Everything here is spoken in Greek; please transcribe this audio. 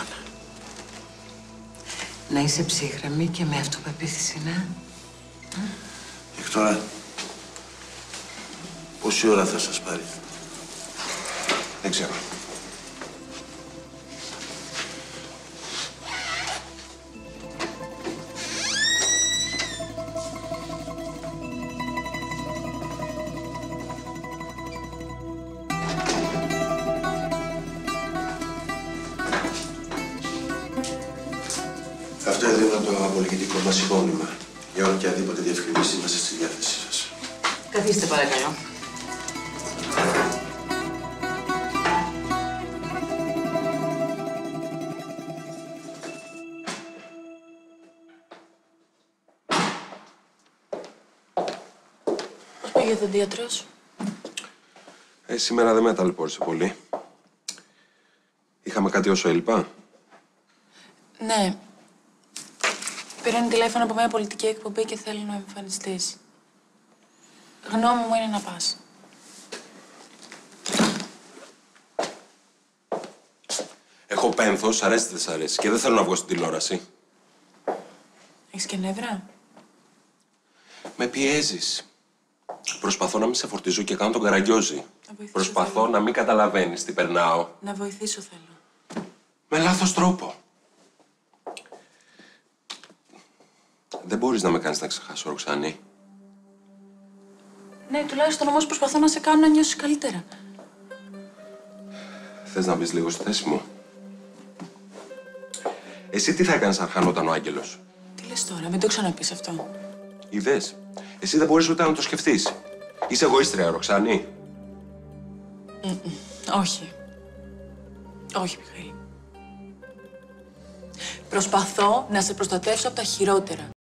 τηλέφωνα. Να είσαι ψύχρεμη και με αυτοπεποίθηση, ναι. Βικτώρα, πόση ώρα θα σας πάρει? Δεν ξέρω. Αυτό εδώ είναι το απολογητικό μας υπόμνημα. Για οποιαδήποτε διευκρινήση είμαστε στη διάθεσή σας. Καθίστε παρακαλώ. Πώς πήγε ο δοντίατρος? Σήμερα δεν με ταλαιπώρησε πολύ. Είχαμε κάτι όσο έλειπα. Ναι. Πήραν τηλέφωνο από μια πολιτική εκπομπή και θέλει να εμφανιστείς. Γνώμη μου είναι να πας. Έχω πένθος, αρέσει δεν σ' αρέσει. Και δεν θέλω να βγω στην τηλεόραση. Έχεις και νεύρα? Με πιέζεις. Προσπαθώ να μην σε φορτίζω και κάνω τον καραγκιόζη. Προσπαθώ θέλω. να μην καταλαβαίνεις τι περνάω. Να βοηθήσω θέλω. Με λάθος τρόπο. Δεν μπορείς να με κάνεις να ξεχάσω, Ροξάνη. Ναι, τουλάχιστον όμως προσπαθώ να σε κάνω να νιώσεις καλύτερα. Θες να μπεις λίγο στη θέση μου? Εσύ τι θα έκανες αν χανόταν ο Άγγελος? Τι λες τώρα, μην το ξαναπείς αυτό. Είδες. Εσύ δεν μπορείς ούτε να το σκεφτείς. Είσαι εγωίστρια, Ροξάνη. Όχι. Όχι, Μιχαήλ. Προσπαθώ να σε προστατεύσω από τα χειρότερα.